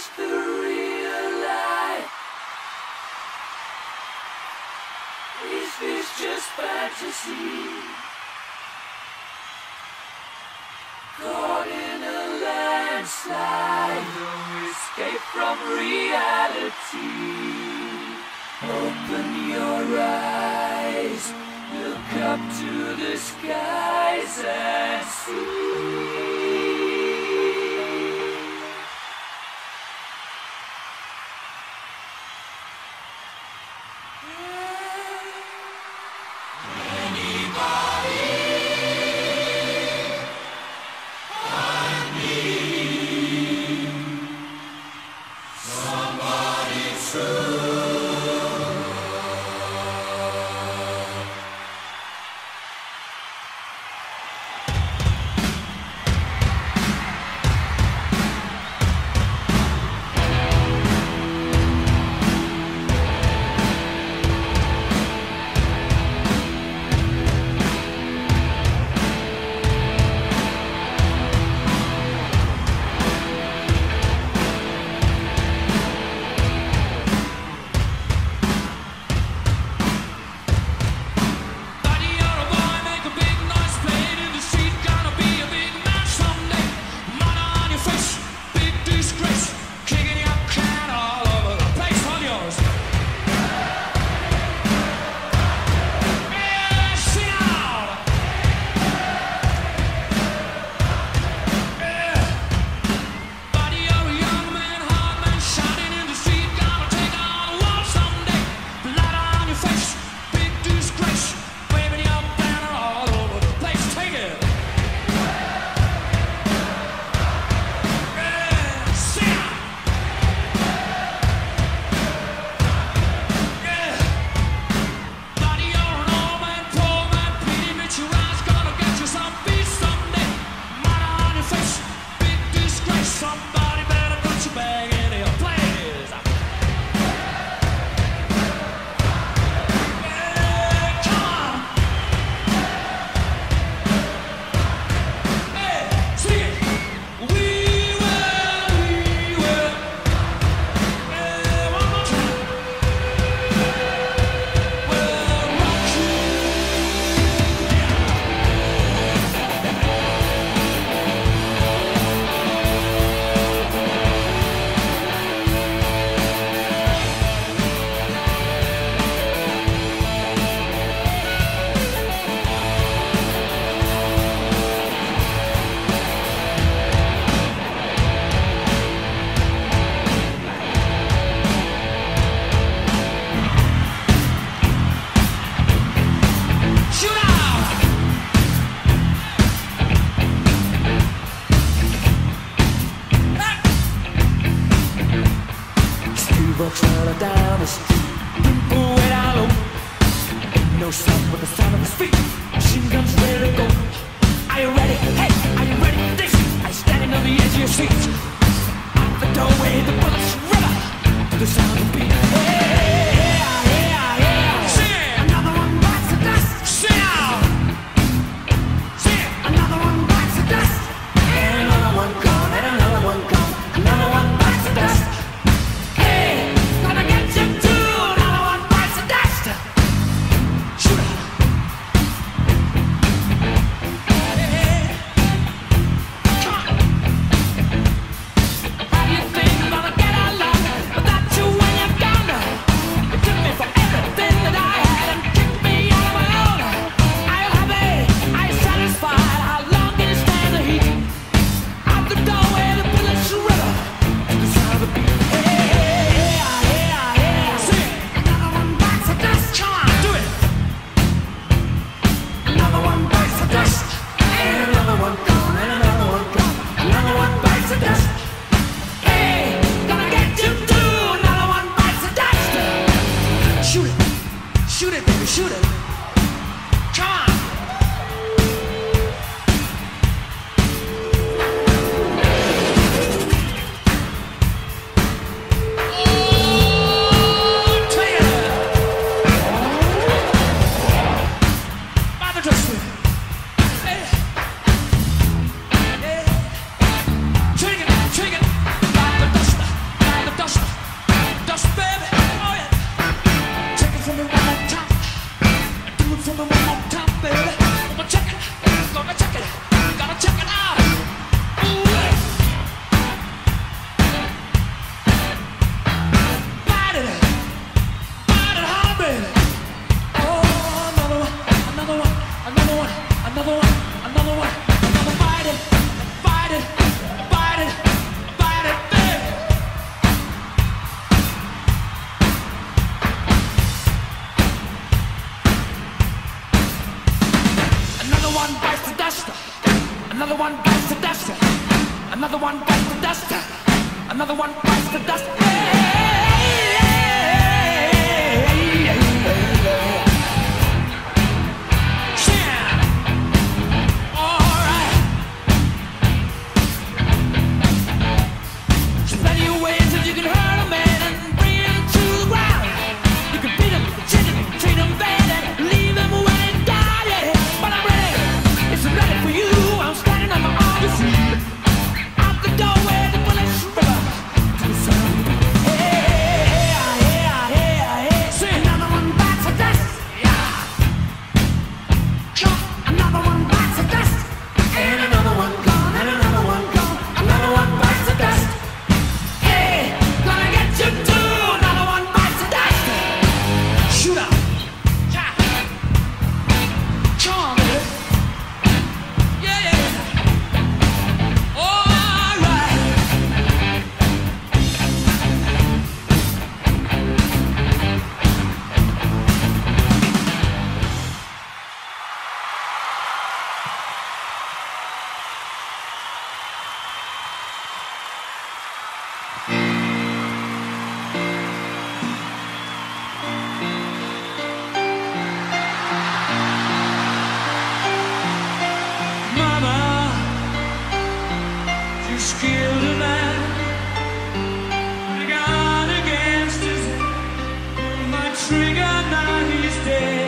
this the real life? Is this just fantasy? Caught in a landslide, no escape from reality. Open your eyes, look up to the skies and see. Down the street, people way down low. Ain't no sound but the sound of his feet. Machine guns ready to go. Are you ready? Hey, are you ready? This I standing on the edge of your seat. Out the doorway, the bullets river to the sound of beat. Hey, yeah, yeah, yeah. Sing. Another one bites the dust. Sing. Sing. Another one bites the dust. And another one gone, and another one gone. Another one bites the dust. another one, another one, another fight it, fight it, fight it, fight it, babe. Another one bites the dust, another one bites the dust, another one bites the dust, another one bites the dust. Killed a man, the gun against his head, my trigger, now he's dead.